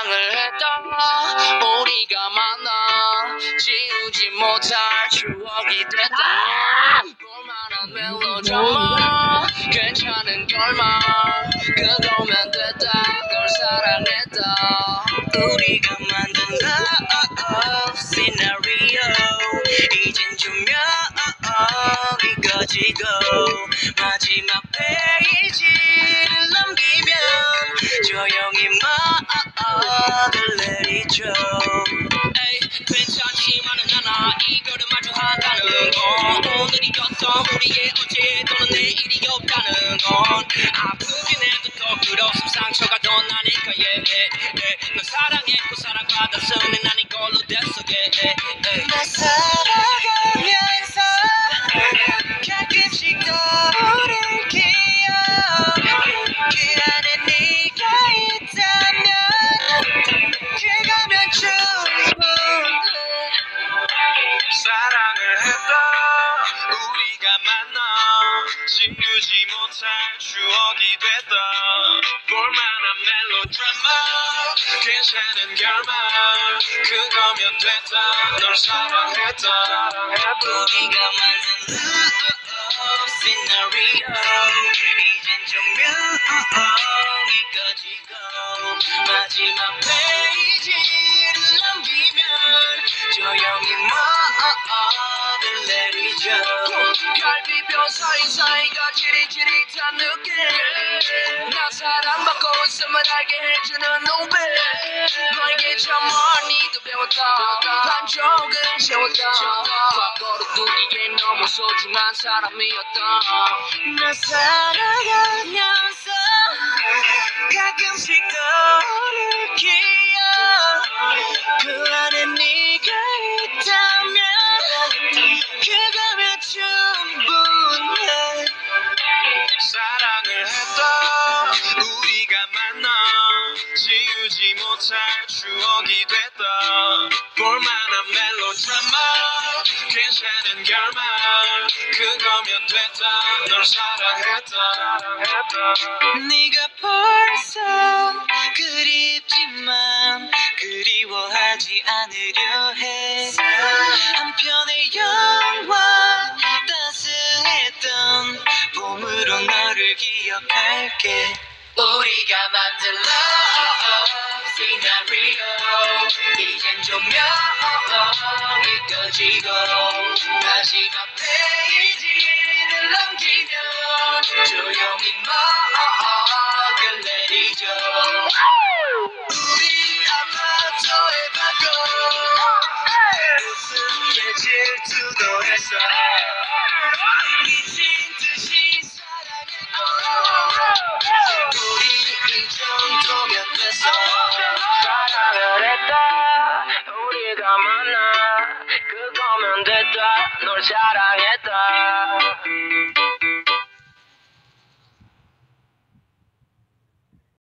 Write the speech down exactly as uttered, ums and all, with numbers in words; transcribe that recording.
사랑을 했다 우리가 만나 지우지 못할 추억이 됐다 볼만한 멜로드라마 괜찮은 결말 그거면 됐다 널 사랑했다 우리가 만든 love scenario 이젠 조명이 꺼지고 마지막 페이지를 넘기면 조용히 마음을 내리죠 에이 괜찮지만은 않아 이거를 마주한다는 건 오늘이 어떤 우리의 어제 또는 내일이 없다는 건 아프긴 해도 더 그렇음 상처가 더 나니까 yeah. 널 사랑했고 사랑받았으면 난 이걸로 됐어 yeah. 널 사랑하면서 가끔씩 떠오를 기억 그 안에 네가 있다면 그거면 충분해 사랑을 했다 우리가 만나 지우지 못할 추억이 됐다 볼만한 멜로드라마 괜찮은 결말 그거면 됐다 널 사랑했다 우리가 만든 love scenario 이젠 조명이 꺼지고 마지막 페이지를 넘기면 조용히 마음을 내리죠 갈비뼈 사이사이가 지릿지릿한 느낌 나 사랑받고 있음을 알게 해주는 노래 너에게 저 멀리도 배웠다 한 적은 채웠다 과거로 두기엔 너무 소중한 사람이었다 나 사랑하면서 가끔씩 떠오를 기억 그 안에 네가 있다면 그거면 충분해 사랑을 했다 우리가 만나 지우지 못할 추억이 됐다 볼만한 멜로드라마 괜찮은 결말 그거면 됐다 널 사랑했다 네가 벌써 그립지만 그리워하지 않으려 해 한편의 영화 따스했던 봄으로 너를 기억할게 우리가 만든 love scenario 이젠 조명이 꺼지고 마지막 페이지를 넘기면 조용히 마음을 내리죠 우리 아파트의 밖으로 우습게 질투도 했어 미친 듯이 우리 이 정도면 됐어 사랑을 했다 우리가 만나 그거면 됐다 널 사랑했다